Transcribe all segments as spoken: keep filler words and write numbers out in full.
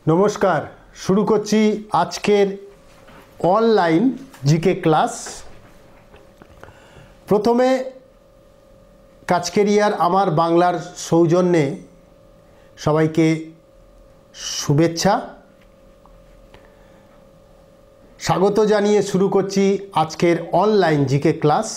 নমস্কার, শুরু করছি আজকের অনলাইন জিকে ক্লাস। প্রথমে কাজকেরিয়ার আমার বাংলার সৌজন্যে সবাইকে শুভেচ্ছা, স্বাগত জানিয়ে শুরু করছি আজকের অনলাইন জিকে ক্লাস।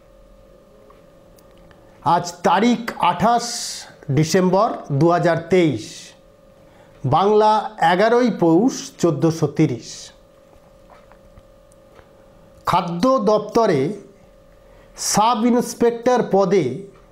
আজ তারিখ আঠাশ ডিসেম্বর দু হাজার তেইশ, বাংলা এগারোই পৌষ চোদ্দোশো তিরিশ। খাদ্য দপ্তরে সাব ইন্সপেক্টর পদে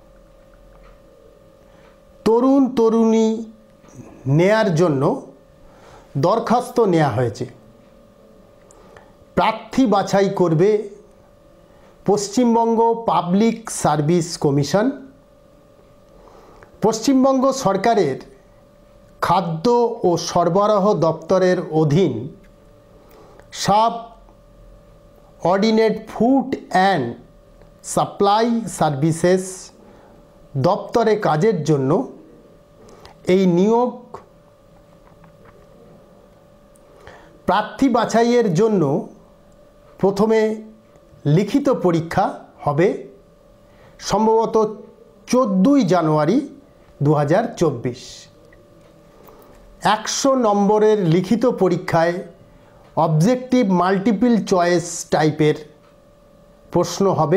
তরুণ তরুণী নেয়ার জন্য দরখাস্ত নেওয়া হয়েছে। প্রার্থী বাছাই করবে Paschimbanga public service commission. Paschimbanga সরকারের খাদ্য ও সরবরাহ দপ্তরের অধীন subordinate food and supply services দপ্তরে কাজের জন্য এই নিয়োগ। প্রার্থী বাছাইয়ের জন্য প্রথমে লিখিত পরীক্ষা হবে, সম্ভবত চোদ্দোই জানুয়ারি দু হাজার চব্বিশ। একশো নম্বরের লিখিত পরীক্ষায় অবজেক্টিভ মাল্টিপল চয়েস টাইপের প্রশ্ন হবে।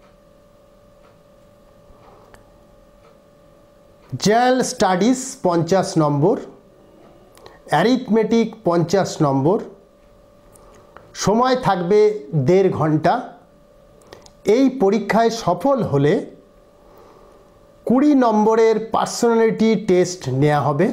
জেনারেল স্টাডিজ পঞ্চাশ নম্বর, অ্যারিথমেটিক পঞ্চাশ নম্বর, সময় থাকবে দেড় ঘন্টা। এই পরীক্ষায় সফল হলে কুড়ি নম্বরের পার্সোনালিটি টেস্ট নেওয়া হবে।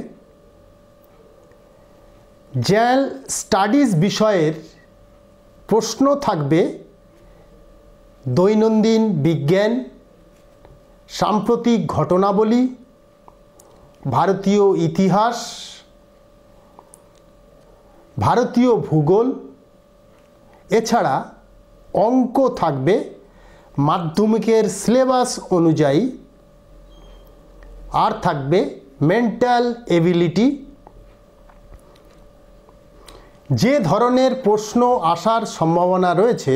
জেনারেল স্টাডিজ বিষয়ের প্রশ্ন থাকবে দৈনন্দিন বিজ্ঞান, সাম্প্রতিক ঘটনাবলী, ভারতীয় ইতিহাস, ভারতীয় ভূগোল। এছাড়া অঙ্ক থাকবে মাধ্যমিকের সিলেবাস অনুযায়ী, আর থাকবে মেন্টাল এবিলিটি। যে ধরনের প্রশ্ন আসার সম্ভাবনা রয়েছে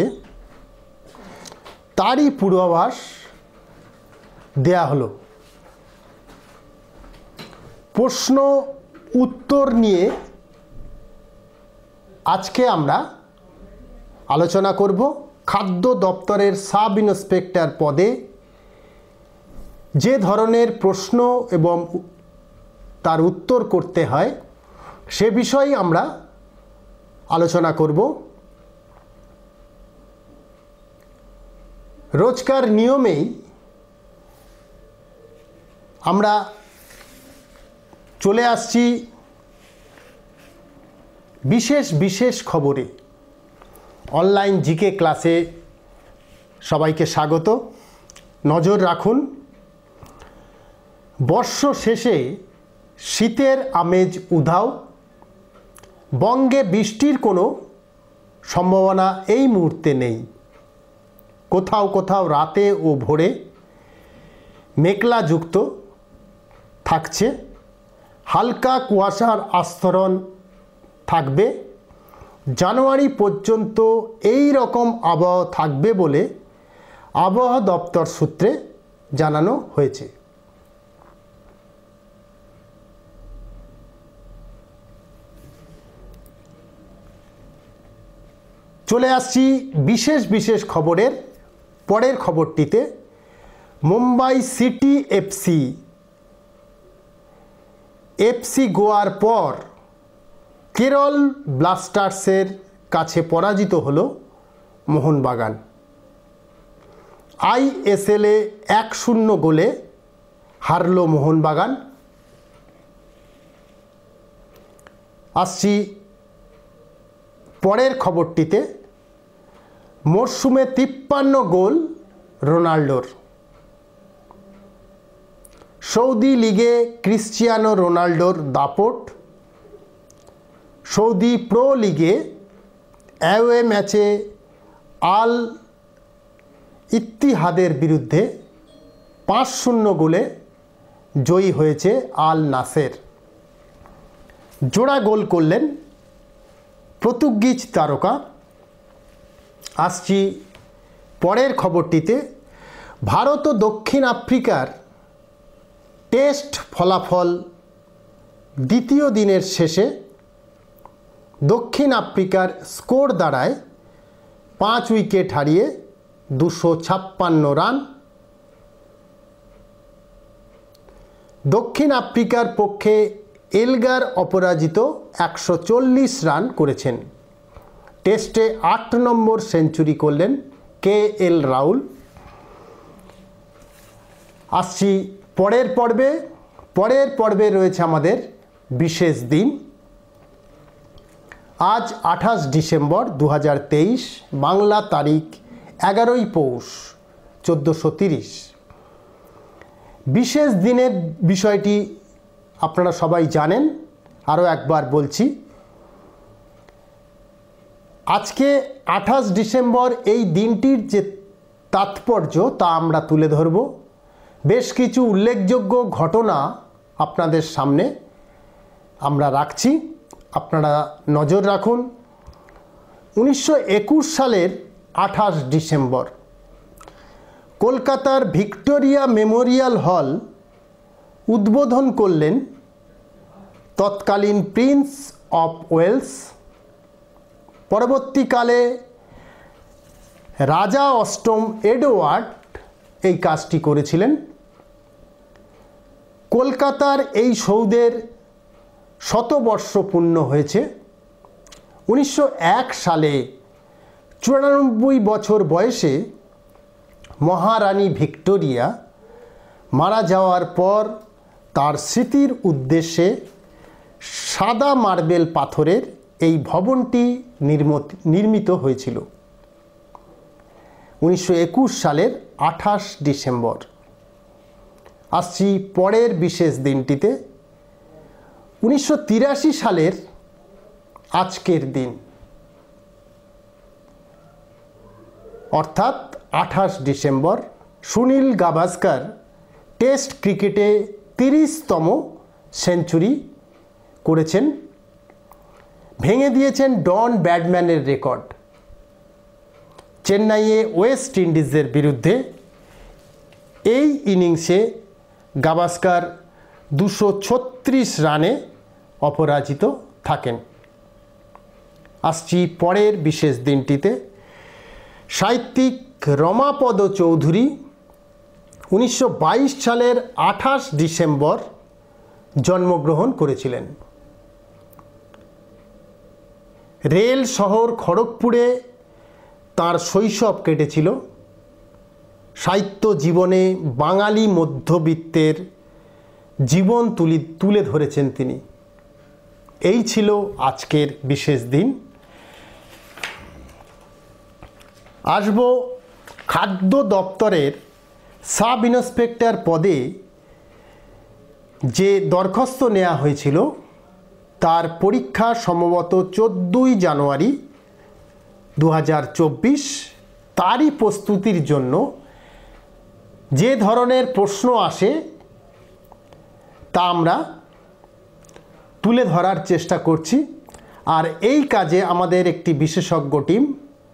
তারই পূর্বাভাস দেয়া হলো। প্রশ্ন উত্তর নিয়ে আজকে আমরা আলোচনা করব। খাদ্য দপ্তরের সাব ইন্সপেক্টর পদে যে ধরনের প্রশ্ন এবং তার উত্তর করতে হয় সে বিষয়ে আমরা আলোচনা করব। রোজকার নিয়মেই আমরা চলে আসছি বিশেষ বিশেষ খবরে। অনলাইন জিকে ক্লাসে সবাইকে স্বাগত। নজর রাখুন, বর্ষ শেষে শীতের আমেজ উধাও। বঙ্গে বৃষ্টির কোনো সম্ভাবনা এই মুহূর্তে নেই। কোথাও কোথাও রাতে ও ভোরে মেঘলাযুক্ত থাকছে, হালকা কুয়াশার আস্তরণ থাকবে। জানুয়ারি পর্যন্ত এই রকম আবহাওয়া থাকবে বলে আবহাওয়া দপ্তর সূত্রে জানানো হয়েছে। চলে আসছি বিশেষ বিশেষ খবরের পরের খবরটিতে। মুম্বাই সিটি এফসি এফসি গোয়ার পর কেরল ব্লাস্টার্সের কাছে পরাজিত হল মোহনবাগান। আইএসএলে এক শূন্য গোলে হারল মোহনবাগান। আসছি পরের খবরটিতে। মরশুমে তিপ্পান্ন গোল রোনাল্ডোর। সৌদি লিগে ক্রিশ্চিয়ানো রোনাল্ডোর দাপট। সৌদি প্রো লিগে অ্যাওয়ে ম্যাচে আল ইত্তিহাদের বিরুদ্ধে পাঁচ শূন্য গোলে জয়ী হয়েছে আল নাসের। জোড়া গোল করলেন পর্তুগিজ তারকা। আসছি পরের খবরটিতে। ভারত ও দক্ষিণ আফ্রিকার টেস্ট ফলাফল দ্বিতীয় দিনের শেষে দক্ষিণ আফ্রিকার স্কোর দাঁড়ায় পাঁচ উইকেট হারিয়ে দুশো ছাপ্পান্ন রান। দক্ষিণ আফ্রিকার পক্ষে এলগার অপরাজিত একশো চল্লিশ রান করেছেন। টেস্টে আট নম্বর সেঞ্চুরি করলেন কে এল রাহুল। আসছি পরের পর্বে। পরের পর্বে রয়েছে আমাদের বিশেষ দিন। আজ আঠাশ ডিসেম্বর দু হাজার তেইশ, বাংলা তারিখ এগারোই পৌষ চোদ্দোশো তিরিশ। বিশেষ দিনের বিষয়টি আপনারা সবাই জানেন, আরও একবার বলছি। আজকে আঠাশ ডিসেম্বর এই দিনটির যে তাৎপর্য তা আমরা তুলে ধরব। বেশ কিছু উল্লেখযোগ্য ঘটনা আপনাদের সামনে আমরা রাখছি, আপনারা নজর রাখুন। উনিশশো একুশ সালের আঠাশ ডিসেম্বর কলকাতার ভিক্টোরিয়া মেমোরিয়াল হল উদ্বোধন করলেন তৎকালীন প্রিন্স অফ ওয়েলস। পরবর্তীকালে রাজা অষ্টম এডওয়ার্ড এই কাজটি করেছিলেন। কলকাতার এই সৌধের শতবর্ষ পূর্ণ হয়েছে। উনিশশো এক সালে চুরানব্বই বছর বয়সে মহারানী ভিক্টোরিয়া মারা যাওয়ার পর তার স্মৃতির উদ্দেশ্যে সাদা মার্বেল পাথরের এই ভবনটি নির্মিত হয়েছিল উনিশশো একুশ সালের আঠাশ ডিসেম্বর। আসছি পরের বিশেষ দিনটিতে। উনিশশো তিরাশি সালের আজকের দিন অর্থাৎ আঠাশ ডিসেম্বর সুনীল গাভাস্কার টেস্ট ক্রিকেটে তিরিশতম সেঞ্চুরি করেছেন, ভেঙে দিয়েছেন ডন ব্র্যাডম্যানের রেকর্ড। চেন্নাইয়ে ওয়েস্ট ইন্ডিজের বিরুদ্ধে এই ইনিংসে গাভাস্কার দুশো ছত্রিশ রানে অপরাজিত থাকেন। আসছি পরের বিশেষ দিনটিতে। সাহিত্যিক রমাপদ চৌধুরী উনিশশো বাইশ সালের আঠাশ ডিসেম্বর জন্মগ্রহণ করেছিলেন। রেল শহর খড়গপুরে তাঁর শৈশব কেটেছিল। সাহিত্য জীবনে বাঙালি মধ্যবিত্তের জীবন তুলি তুলে ধরেছেন তিনি। এই ছিল আজকের বিশেষ দিন। আসব খাদ্য দপ্তরের সাব ইন্সপেক্টর পদে যে দরখাস্ত নেওয়া হয়েছিল তার পরীক্ষা সম্ভবত চোদ্দোই জানুয়ারি দু হাজার চব্বিশ। তারই প্রস্তুতির জন্য যে ধরনের প্রশ্ন আসে তা আমরা তুলে ধরার চেষ্টা করছি। আর এই কাজে আমাদের একটি বিশেষজ্ঞ টিম,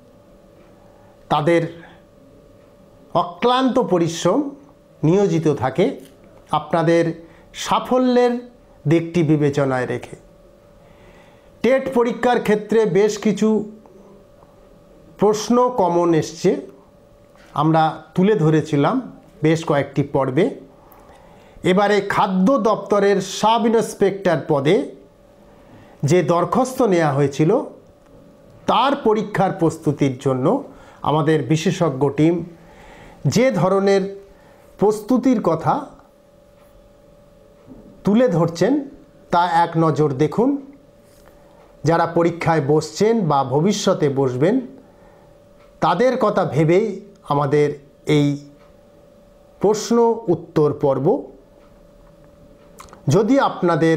তাদের অক্লান্ত পরিশ্রম নিয়োজিত থাকে আপনাদের সাফল্যের দিকটি বিবেচনায় রেখে। টেট পরীক্ষার ক্ষেত্রে বেশ কিছু প্রশ্ন কমন এসছে, আমরা তুলে ধরেছিলাম বেশ কয়েকটি পর্বে। এবারে খাদ্য দপ্তরের সাব ইন্সপেক্টর পদে যে দরখাস্ত নেওয়া হয়েছিল তার পরীক্ষার প্রস্তুতির জন্য আমাদের বিশেষজ্ঞ টিম যে ধরনের প্রস্তুতির কথা তুলে ধরছেন তা এক নজর দেখুন। যারা পরীক্ষায় বসছেন বা ভবিষ্যতে বসবেন তাদের কথা ভেবেই আমাদের এই প্রশ্ন উত্তর পর্ব। যদি আপনাদের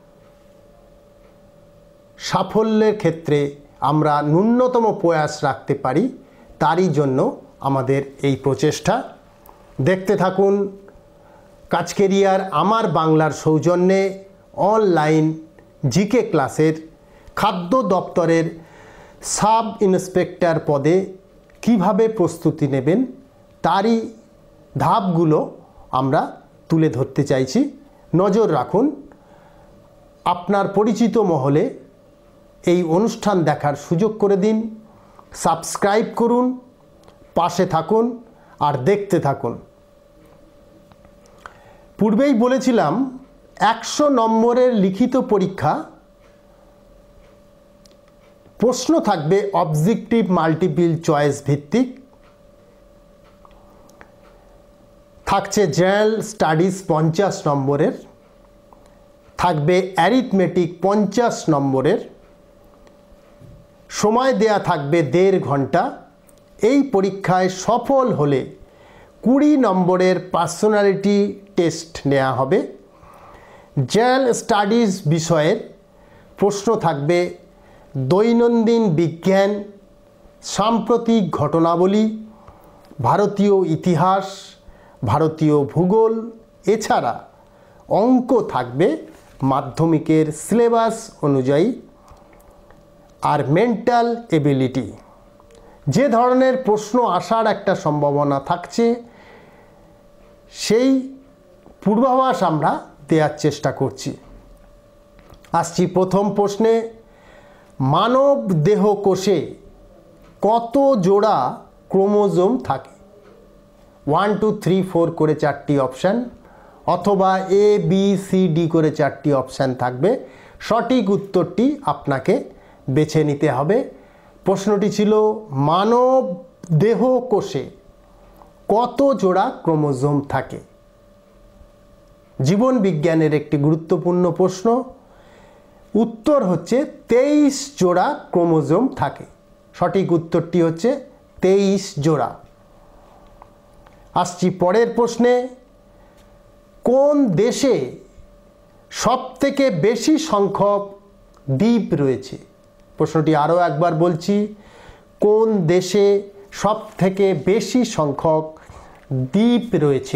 সাফল্যের ক্ষেত্রে আমরা ন্যূনতম প্রয়াস রাখতে পারি তারই জন্য আমাদের এই প্রচেষ্টা। দেখতে থাকুন কাজ কেরিয়ার আমার বাংলার সৌজন্যে অনলাইন জিকে ক্লাসের খাদ্য দপ্তরের সাব ইন্সপেক্টর পদে কিভাবে প্রস্তুতি নেবেন তারই ধাপগুলো আমরা তুলে ধরতে চাইছি। নজর রাখুন, আপনার পরিচিত মহলে এই অনুষ্ঠান দেখার সুযোগ করে দিন, সাবস্ক্রাইব করুন, পাশে থাকুন আর দেখতে থাকুন। পূর্বেই বলেছিলাম একশো নম্বরের লিখিত পরীক্ষা, প্রশ্ন থাকবে অবজেক্টিভ মাল্টিপল চয়েস ভিত্তিক, থাকছে জেনারেল স্টাডিজ পঞ্চাশ নম্বরের, থাকবে অ্যারিথমেটিক পঞ্চাশ নম্বরের, সময় দেয়া থাকবে দেড় ঘন্টা। এই পরীক্ষায় সফল হলে কুড়ি নম্বরের পার্সোনালিটি টেস্ট নেওয়া হবে। জেনারেল স্টাডিজ বিষয়ের প্রশ্ন থাকবে দৈনন্দিন বিজ্ঞান, সাম্প্রতিক ঘটনাবলী, ভারতীয় ইতিহাস, ভারতীয় ভূগোল, এছাড়া অঙ্ক থাকবে মাধ্যমিকের সিলেবাস অনুযায়ী। আর মেন্টাল এবিলিটি, যে ধরনের প্রশ্ন আসার একটা সম্ভাবনা থাকছে সেই পূর্বাভাস আমরা দেওয়ার চেষ্টা করছি। আসছি প্রথম প্রশ্নে, মানব দেহ কোষে কত জোড়া ক্রোমোজোম থাকে? ওয়ান টু থ্রি ফোর করে চারটি অপশান, অথবা এ বি সি ডি করে চারটি অপশান থাকবে। সঠিক উত্তরটি আপনাকে বেছে নিতে হবে। প্রশ্নটি ছিল মানব দেহ কোষে কত জোড়া ক্রোমোজোম থাকে? জীবন বিজ্ঞানের একটি গুরুত্বপূর্ণ প্রশ্ন। উত্তর হচ্ছে তেইশ জোড়া ক্রোমোজোম থাকে। সঠিক উত্তরটি হচ্ছে তেইশ জোড়া। আসছি পরের প্রশ্নে, কোন দেশে সবথেকে বেশি সংখ্যক দ্বীপ রয়েছে? প্রশ্নটি আরও একবার বলছি, কোন দেশে সবথেকে বেশি সংখ্যক দ্বীপ রয়েছে?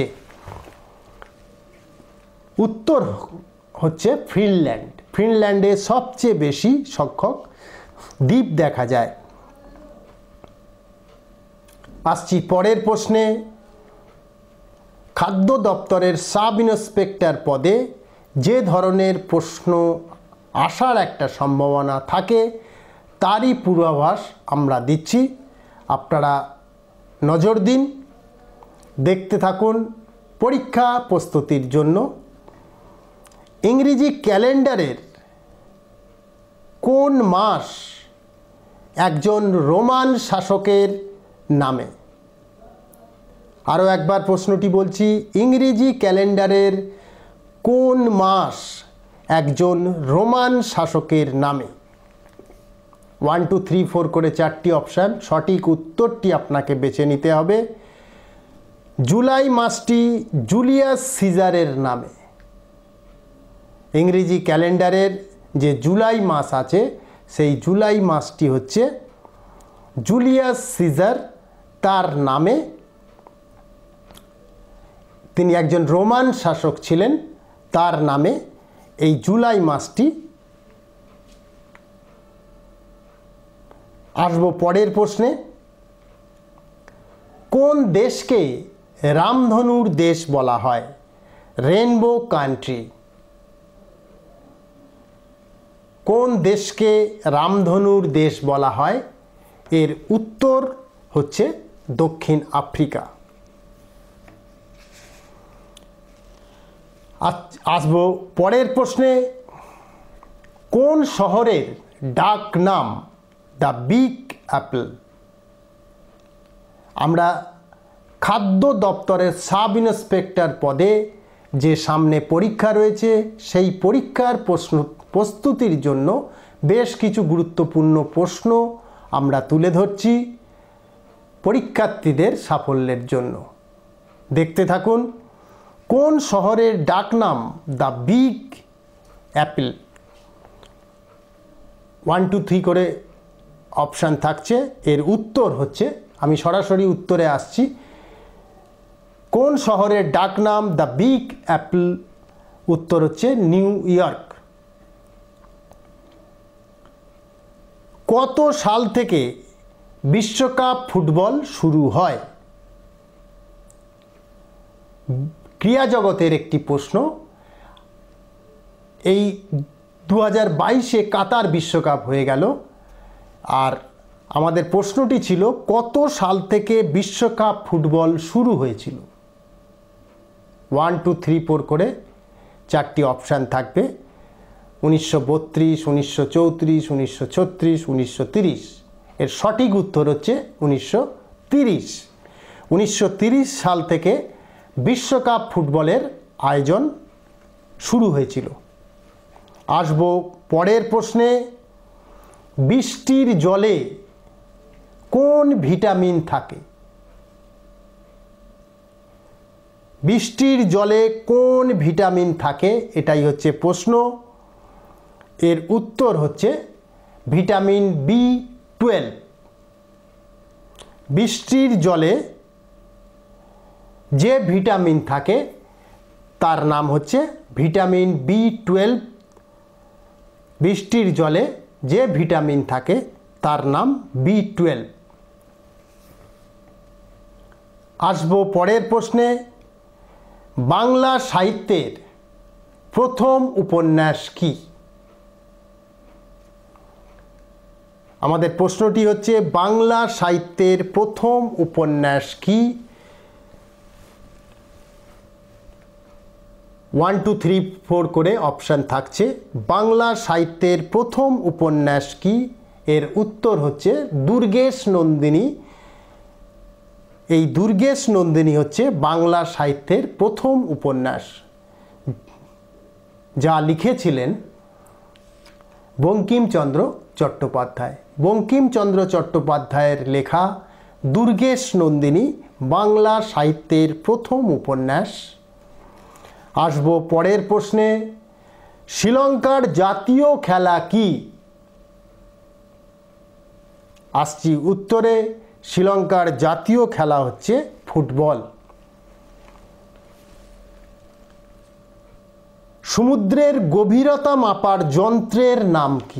উত্তর হচ্ছে ফিনল্যান্ড। ফিনল্যান্ডে সবচেয়ে বেশি সংখ্যক দ্বীপ দেখা যায়। আসছি পরের প্রশ্নে, খাদ্য দপ্তরের সাব ইন্সপেক্টর পদে যে ধরনের প্রশ্ন আসার একটা সম্ভাবনা থাকে তারই পূর্বাভাস আমরা দিচ্ছি। আপনারা নজর দিন, দেখতে থাকুন পরীক্ষা প্রস্তুতির জন্য। ইংরেজি ক্যালেন্ডারের কোন মাস একজন রোমান শাসকের নামে? আরও একবার প্রশ্নটি বলছি, ইংরেজি ক্যালেন্ডারের কোন মাস একজন রোমান শাসকের নামে? ওয়ান টু থ্রি ফোর করে চারটি অপশান, সঠিক উত্তরটি আপনাকে বেছে নিতে হবে। জুলাই মাসটি জুলিয়াস সিজারের নামে। ইংরেজি ক্যালেন্ডারের যে জুলাই মাস আছে সেই জুলাই মাসটি হচ্ছে জুলিয়াস সিজার তার নামে। তিনি একজন রোমান শাসক ছিলেন, তার নামে এই জুলাই মাসটি। আসব পরের প্রশ্নে, কোন দেশকে রামধনুর দেশ বলা হয়? Rainbow country. কোন দেশকে রামধনুর দেশ বলা হয়? এর উত্তর হচ্ছে দক্ষিণ আফ্রিকা। আসব পরের প্রশ্নে, কোন শহরের ডাক নাম দ্য বিগ অ্যাপল? আমরা খাদ্য দপ্তরের সাব ইন্সপেক্টর পদে যে সামনে পরীক্ষা রয়েছে সেই পরীক্ষার প্রশ্ন প্রস্তুতির জন্য বেশ কিছু গুরুত্বপূর্ণ প্রশ্ন আমরা তুলে ধরছি পরীক্ষার্থীদের সাফল্যের জন্য। দেখতে থাকুন। কোন শহরের ডাকনাম the big apple? One two three করে অপশান থাকছে, এর উত্তর হচ্ছে, আমি সরাসরি উত্তরে আসছি, কোন শহরের ডাকনাম দ্য বিগ অ্যাপল? উত্তর হচ্ছে নিউ ইয়র্ক। কত সাল থেকে বিশ্বকাপ ফুটবল শুরু হয়? ক্রীড়া জগতের একটি প্রশ্ন। এই দু হাজার বাইশে কাতার বিশ্বকাপ হয়ে গেল, আর আমাদের প্রশ্নটি ছিল কত সাল থেকে বিশ্বকাপ ফুটবল শুরু হয়েছিল। ওয়ান টু থ্রি ফোর করে চারটি অপশান থাকবে। উনিশশো বত্রিশ, উনিশশো চৌত্রিশ, উনিশশো ছত্রিশ, উনিশশো তিরিশ। এর সঠিক উত্তর হচ্ছে উনিশশো তিরিশ। উনিশশো তিরিশ সাল থেকে বিশ্বকাপ ফুটবলের আয়োজন শুরু হয়েছিল। আসব পরের প্রশ্নে। বৃষ্টির জলে কোন ভিটামিন থাকে? বৃষ্টির জলে কোন ভিটামিন থাকে, এটাই হচ্ছে প্রশ্ন। এর উত্তর হচ্ছে ভিটামিন বি টুয়েলভ। বৃষ্টির জলে যে ভিটামিন থাকে তার নাম হচ্ছে ভিটামিন বি টুয়েলভ। বৃষ্টির জলে যে ভিটামিন থাকে তার নাম বি টুয়েলভ। আসব পরের প্রশ্নে। বাংলা সাহিত্যের প্রথম উপন্যাস কি? আমাদের প্রশ্নটি হচ্ছে বাংলা সাহিত্যের প্রথম উপন্যাস কি? ওয়ান টু থ্রি ফোর করে অপশান থাকছে। বাংলা সাহিত্যের প্রথম উপন্যাস কি? এর উত্তর হচ্ছে দুর্গেশ নন্দিনী। এই দুর্গেশ নন্দিনী হচ্ছে বাংলা সাহিত্যের প্রথম উপন্যাস, যা লিখেছিলেন বঙ্কিমচন্দ্র চট্টোপাধ্যায়। বঙ্কিমচন্দ্র চট্টোপাধ্যায়ের লেখা দুর্গেশ নন্দিনী বাংলা সাহিত্যের প্রথম উপন্যাস। আসব পরের প্রশ্নে। শ্রীলঙ্কার জাতীয় খেলা কি? আসছি উত্তরে। শ্রীলঙ্কার জাতীয় খেলা হচ্ছে ফুটবল। সমুদ্রের গভীরতা মাপার যন্ত্রের নাম কি?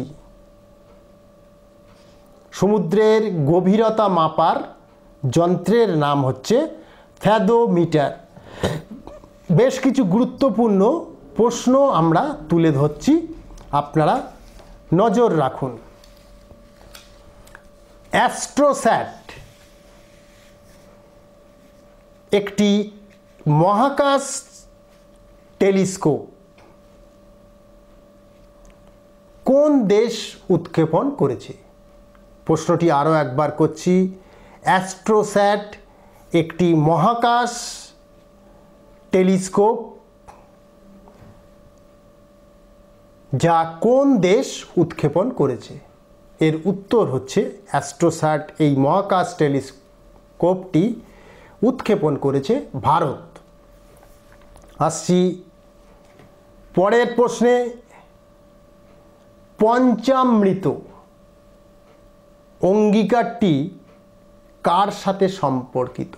সমুদ্রের গভীরতা মাপার যন্ত্রের নাম হচ্ছে ফ্যাদোমিটার। বেশ কিছু গুরুত্বপূর্ণ প্রশ্ন আমরা তুলে ধরছি, আপনারা নজর রাখুন। অ্যাস্ট্রোস্যাট একটি মহাকাশ টেলিস্কোপ কোন দেশ উৎক্ষেপণ করেছে? প্রশ্নটি আরও একবার করছি। অ্যাস্ট্রোস্যাট একটি মহাকাশ টেলিস্কোপ যা কোন দেশ উৎক্ষেপণ করেছে? এর উত্তর হচ্ছে অ্যাস্ট্রোস্যাট এই মহাকাশ টেলিস্কোপটি উৎক্ষেপণ করেছে ভারত। আসছি পরের প্রশ্নে। পঞ্চামৃত অঙ্গীকারটি কার সাথে সম্পর্কিত?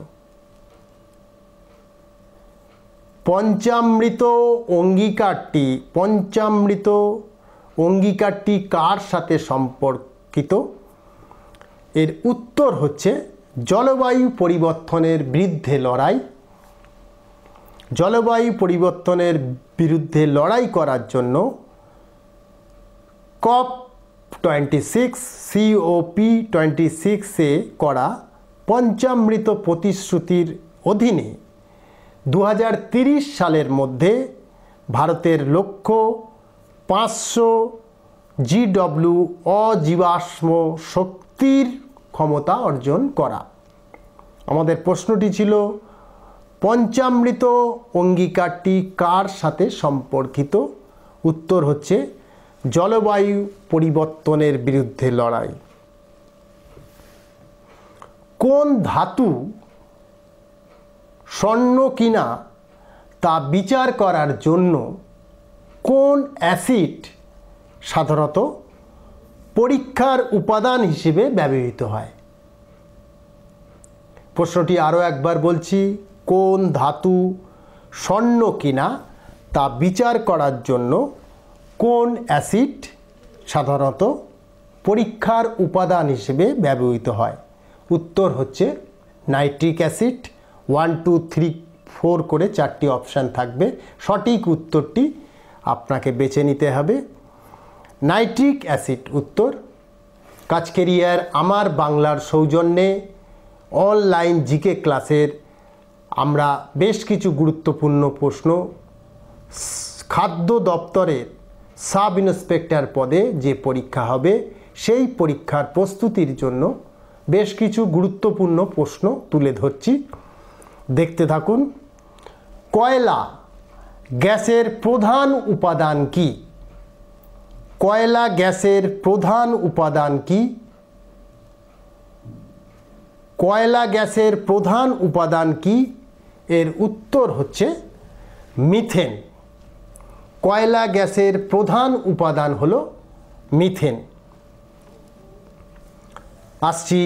পঞ্চামৃত অঙ্গীকারটি পঞ্চামৃত অঙ্গীকারটি কার সাথে সম্পর্কিত? এর উত্তর হচ্ছে জলবায়ু পরিবর্তনের বিরুদ্ধে লড়াই। জলবায়ু পরিবর্তনের বিরুদ্ধে লড়াই করার জন্য COP twenty six COP twenty সিক্সে করা পঞ্চামৃত প্রতিশ্রুতির অধীনে দু হাজার তিরিশ সালের মধ্যে ভারতের লক্ষ্য পাঁচশো জিডব্লিউ অজীবাশ্ম শক্তির ক্ষমতা অর্জন করা। আমাদের প্রশ্নটি ছিল পঞ্চামৃত অঙ্গীকারটি কার সাথে সম্পর্কিত? উত্তর হচ্ছে জলবায়ু পরিবর্তনের বিরুদ্ধে লড়াই। কোন ধাতু স্বর্ণ কিনা তা বিচার করার জন্য কোন অ্যাসিড সাধারণত পরীক্ষার উপাদান হিসেবে ব্যবহৃত হয়? প্রশ্নটি আরও একবার বলছি। কোন ধাতু স্বর্ণ কিনা তা বিচার করার জন্য কোন অ্যাসিড সাধারণত পরীক্ষার উপাদান হিসেবে ব্যবহৃত হয়? উত্তর হচ্ছে nitric acid. One two three four করে চারটি অপশান থাকবে, সঠিক উত্তরটি আপনাকে বেছে নিতে হবে। নাইট্রিক অ্যাসিড উত্তর। কাজকেরিয়ার আমার বাংলার সৌজন্যে অনলাইন জিকে ক্লাসের আমরা বেশ কিছু গুরুত্বপূর্ণ প্রশ্ন খাদ্য দপ্তরের সাব ইন্সপেক্টর পদে যে পরীক্ষা হবে সেই পরীক্ষার প্রস্তুতির জন্য বেশ কিছু গুরুত্বপূর্ণ প্রশ্ন তুলে ধরছি, দেখতে থাকুন। কয়লা গ্যাসের প্রধান উপাদান কি? কয়লা গ্যাসের প্রধান উপাদান কি? কয়লা গ্যাসের প্রধান উপাদান কি? এর উত্তর হচ্ছে মিথেন। কয়লা গ্যাসের প্রধান উপাদান হলো মিথেন। আসছি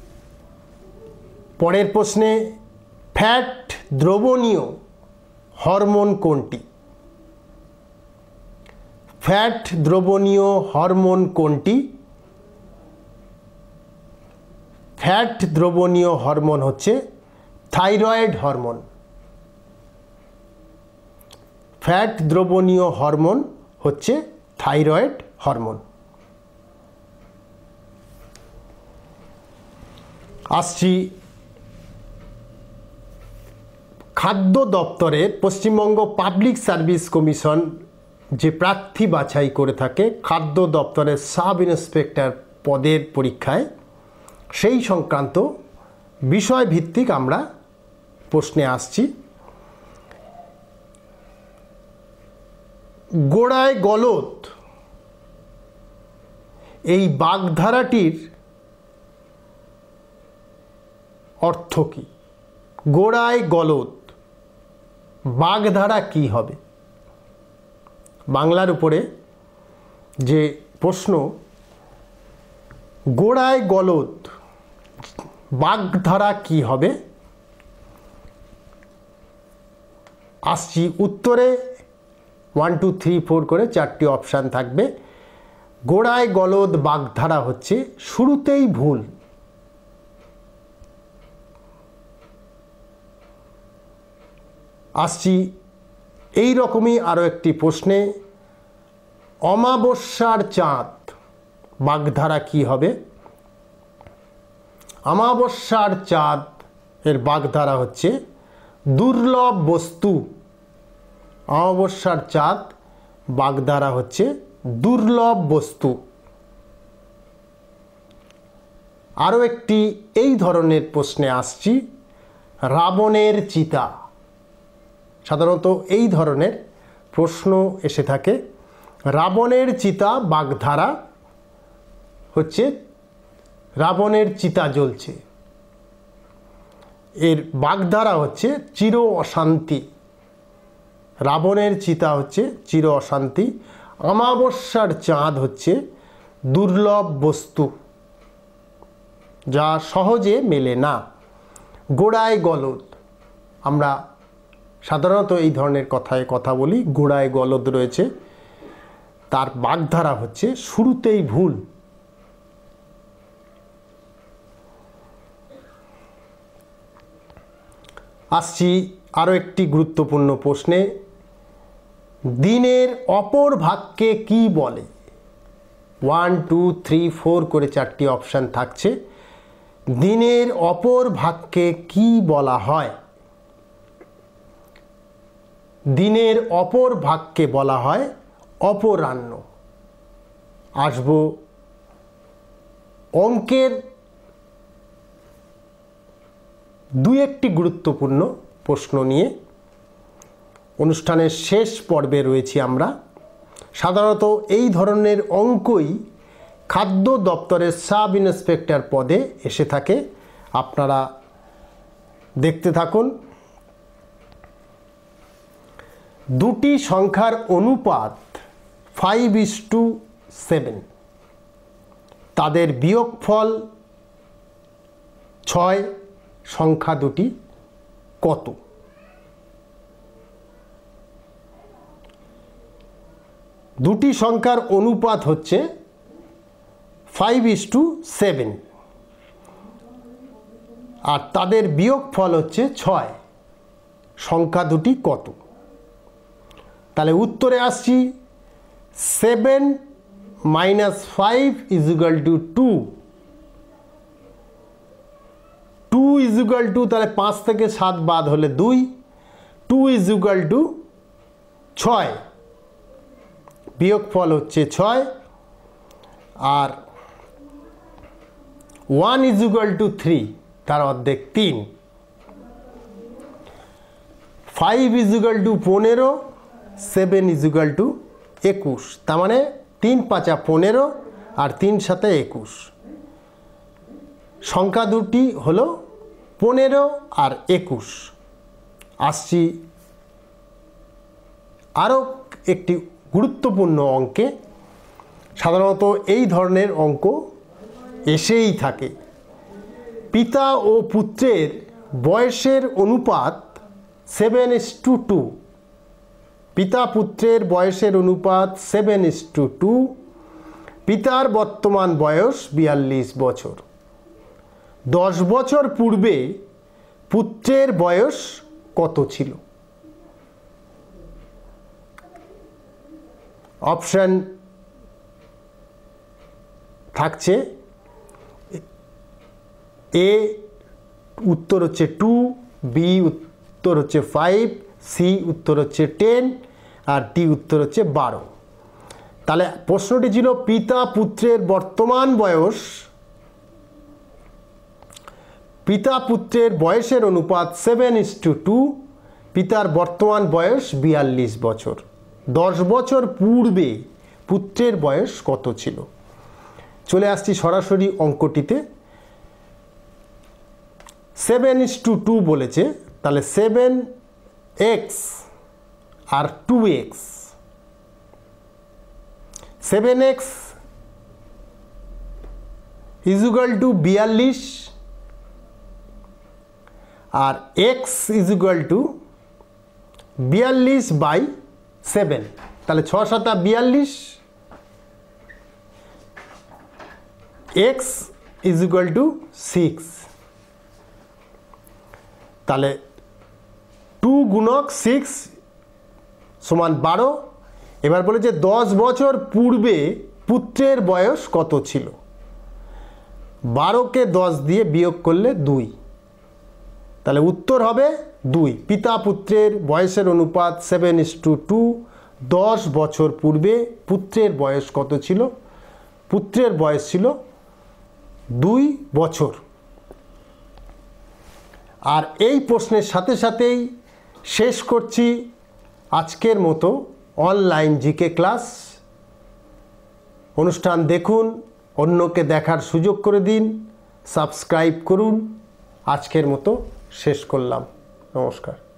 পরের প্রশ্নে। ফ্যাট দ্রবণীয় হরমোন কোনটি? ফ্যাট দ্রবণীয় হরমোন কোনটি? ফ্যাট দ্রবণীয় হরমোন হচ্ছে থাইরয়েড হরমোন। ফ্যাট দ্রবণীয় হরমোন হচ্ছে থাইরয়েড হরমোন। আসছি খাদ্য দপ্তরের পশ্চিমবঙ্গ পাবলিক সার্ভিস কমিশন যে প্রার্থী বাছাই করে থাকে খাদ্য দপ্তরের সাব ইন্সপেক্টর পদের পরীক্ষায়, সেই সংক্রান্ত বিষয়ভিত্তিক আমরা প্রশ্নে আসছি। গোড়ায় গলদ এই বাগধারাটির অর্থ কী? গোড়ায় গলদ বাগধারা কি হবে? বাংলার উপরে যে প্রশ্ন, গোড়ায় গলদ বাগধারা কি হবে? আসছি উত্তরে। ওয়ান টু থ্রি ফোর করে চারটি অপশান থাকবে। গোড়ায় গলদ বাগধারা হচ্ছে শুরুতেই ভুল। আসছি এই রকমই আরও একটি প্রশ্নে। অমাবস্যার চাঁদ বাগধারা কি হবে? অমাবস্যার চাঁদ এর বাগধারা হচ্ছে দুর্লভ বস্তু। অমাবস্যার চাঁদ বাগধারা হচ্ছে দুর্লভ বস্তু। আরও একটি এই ধরনের প্রশ্নে আসছি। রাবণের চিতা। সাধারণত এই ধরনের প্রশ্ন এসে থাকে। রাবণের চিতা বাগধারা হচ্ছে রাবণের চিতা জ্বলছে। এর বাগধারা হচ্ছে চির অশান্তি। রাবণের চিতা হচ্ছে চির অশান্তি। অমাবস্যার চাঁদ হচ্ছে দুর্লভ বস্তু, যা সহজে মেলে না। গোড়ায় গলদ, আমরা সাধারণত এই ধরনের কথায় কথা বলি। গোড়ায় গলদ রয়েছে, তার বাগধারা হচ্ছে শুরুতেই ভুল। আসছি আরও একটি গুরুত্বপূর্ণ প্রশ্নে। দিনের অপর ভাগকে কি বলে? ওয়ান টু থ্রি ফোর করে চারটি অপশান থাকছে। দিনের অপর ভাগকে কি বলা হয়? দিনের অপর ভাগকে বলা হয় অপরাহ্ন। আসবো অঙ্কের দুই একটি গুরুত্বপূর্ণ প্রশ্ন নিয়ে। অনুষ্ঠানের শেষ পর্বে রয়েছি আমরা। সাধারণত এই ধরনের অঙ্কই খাদ্য দপ্তরের সাব ইন্সপেক্টর পদে এসে থাকে। আপনারা দেখতে থাকুন। দুটি সংখ্যার অনুপাত ফাইভ ইস টু সেভেন, তাদের বিয়োগফল ছয়। সংখ্যা দুটি কত? দুটি সংখ্যার অনুপাত হচ্ছে ফাইভ ইস টু সেভেন, আর তাদের বিয়োগফল হচ্ছে ছয়। সংখ্যা দুটি কত? তাহলে উত্তরে আসছি, seven minus five is equal to two. Two is equal to, তাহলে পাঁচ থেকে সাত বাদ হলে দুই, টু ইজ ইকুয়াল টু ছয়, বিয়োগফল হচ্ছে ছয়। আর one is equal to three, তার অর্ধেক তিন। ফাইভ ইজ ইকুয়াল টু পনেরো, সেভেন ইজ ইকুয়াল টু একুশ। তার মানে তিন পাঁচা পনেরো আর তিন সাথে একুশ। সংখ্যা দুটি হলো পনেরো আর একুশ। আসছি আরও একটি গুরুত্বপূর্ণ অঙ্কে। সাধারণত এই ধরনের অঙ্ক এসেই থাকে। পিতা ও পুত্রের বয়সের অনুপাত সেভেন ইস টু টু। পিতা পুত্রের বয়সের অনুপাত সেভেন ইস টু টু। পিতার বর্তমান বয়স বিয়াল্লিশ বছর। দশ বছর পূর্বে পুত্রের বয়স কত ছিল? অপশান থাকছে, এ উত্তর হচ্ছে টু, বি উত্তর হচ্ছে ফাইভ, সি উত্তর হচ্ছে টেন, আর ডি উত্তর হচ্ছে বারো। তাহলে প্রশ্নটি ছিল পিতা পুত্রের বর্তমান বয়স, পিতা পুত্রের বয়সের অনুপাত সেভেন ইস টু টু। পিতার বর্তমান বয়স বিয়াল্লিশ বছর। দশ বছর পূর্বে পুত্রের বয়স কত ছিল? চলে আসছি সরাসরি অঙ্কটিতে। সেভেন ইস টু টু বলেছে, তাহলে সেভেন এক্স আর two X. Seven X is equal to বিয়াল্লিশ, আর এক্স ইজ ইকুয়াল টু বিয়াল্লিশ বাই সেভেন। তাহলে ছ সাতা বিয়াল্লিশ, X is equal to six. তাহলে টু গুণক সিক্স সমান বারো। এবার বলে যে দশ বছর পূর্বে পুত্রের বয়স কত ছিল? বারোকে দশ দিয়ে বিয়োগ করলে দুই, তাহলে উত্তর হবে দুই। পিতা পুত্রের বয়সের অনুপাত সেভেন ইস টু টু। দশ বছর পূর্বে পুত্রের বয়স কত ছিল? পুত্রের বয়স ছিল দুই বছর। আর এই প্রশ্নের সাথে সাথেই শেষ করছি আজকের মতো অনলাইন জিকে ক্লাস। অনুষ্ঠান দেখুন, অন্যকে দেখার সুযোগ করে দিন, সাবস্ক্রাইব করুন। আজকের মতো শেষ করলাম। নমস্কার।